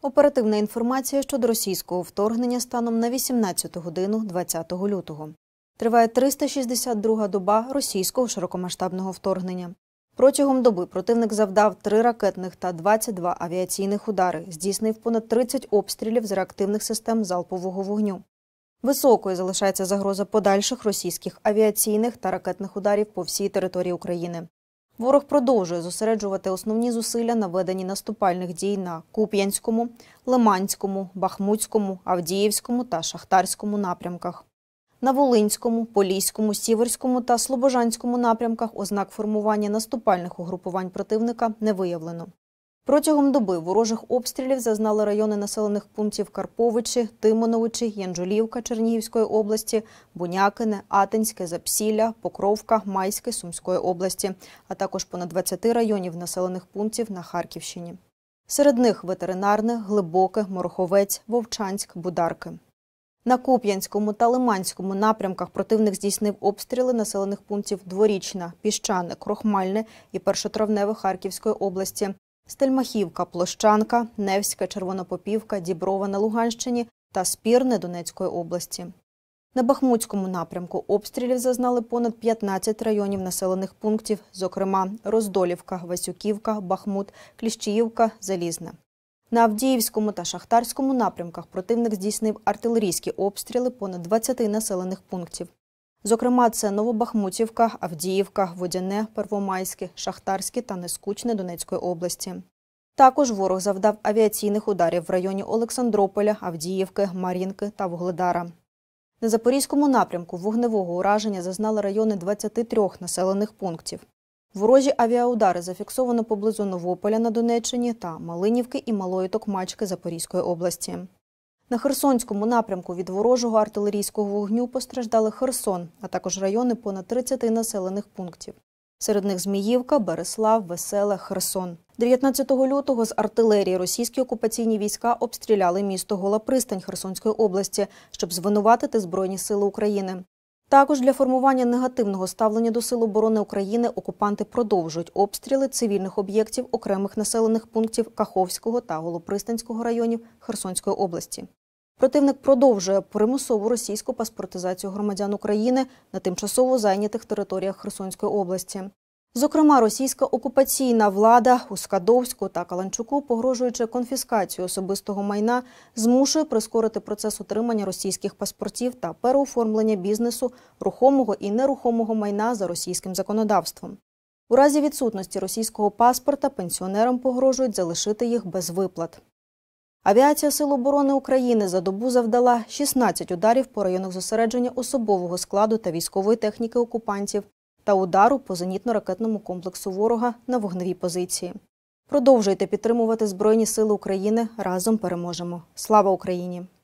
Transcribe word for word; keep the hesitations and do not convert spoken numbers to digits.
Оперативна інформація щодо російського вторгнення станом на вісімнадцяту годину двадцятого лютого. Триває триста шістдесят друга доба російського широкомасштабного вторгнення. Протягом доби противник завдав три ракетних та двадцять два авіаційних удари, здійснив понад тридцять обстрілів з реактивних систем залпового вогню. Високою залишається загроза подальших російських авіаційних та ракетних ударів по всій території України. Ворог продовжує зосереджувати основні зусилля на веденні наступальних дій на Куп'янському, Лиманському, Бахмутському, Авдіївському та Шахтарському напрямках. На Волинському, Поліському, Сіверському та Слобожанському напрямках ознак формування наступальних угрупувань противника не виявлено. Протягом доби ворожих обстрілів зазнали райони населених пунктів Карповичі, Тимоновичі, Янжулівка Чернігівської області, Бунякине, Атинське, Запсілля, Покровка, Майське Сумської області, а також понад двадцяти районів населених пунктів на Харківщині. Серед них Ветеринарне, Глибоке, Мороховець, Вовчанськ, Бударки. На Куп'янському та Лиманському напрямках противник здійснив обстріли населених пунктів Дворічна, Піщане, Крохмальне і Першотравневе Харківської області, Стельмахівка, Площанка, Невська, Червонопопівка, Діброва на Луганщині та Спірне Донецької області. На Бахмутському напрямку обстрілів зазнали понад п'ятнадцять районів населених пунктів, зокрема Роздолівка, Васюківка, Бахмут, Кліщіївка, Залізне. На Авдіївському та Шахтарському напрямках противник здійснив артилерійські обстріли понад двадцяти населених пунктів. Зокрема, це Новобахмутівка, Авдіївка, Водяне, Первомайське, Шахтарське та Нескучне Донецької області. Також ворог завдав авіаційних ударів в районі Олександрополя, Авдіївки, Мар'їнки та Вугледара. На Запорізькому напрямку вогневого ураження зазнали райони двадцяти трьох населених пунктів. Ворожі авіаудари зафіксовано поблизу Новополя на Донеччині та Малинівки і Малої Токмачки Запорізької області. На Херсонському напрямку від ворожого артилерійського вогню постраждали Херсон, а також райони понад тридцяти населених пунктів. Серед них Зміївка, Береслав, Веселе, Херсон. дев'ятнадцятого лютого з артилерії російські окупаційні війська обстріляли місто Гола Пристань Херсонської області, щоб звинуватити Збройні сили України. Також для формування негативного ставлення до Сил оборони України окупанти продовжують обстріли цивільних об'єктів окремих населених пунктів Каховського та Голопристанського районів Херсонської області. Противник продовжує примусову російську паспортизацію громадян України на тимчасово зайнятих територіях Херсонської області. Зокрема, російська окупаційна влада у Скадовську та Каланчуку, погрожуючи конфіскацію особистого майна, змушує прискорити процес отримання російських паспортів та переоформлення бізнесу, рухомого і нерухомого майна за російським законодавством. У разі відсутності російського паспорта пенсіонерам погрожують залишити їх без виплат. Авіація Сил оборони України за добу завдала шістнадцять ударів по районах зосередження особового складу та військової техніки окупантів та удару по зенітно-ракетному комплексу ворога на вогневій позиції. Продовжуйте підтримувати Збройні сили України. Разом переможемо. Слава Україні!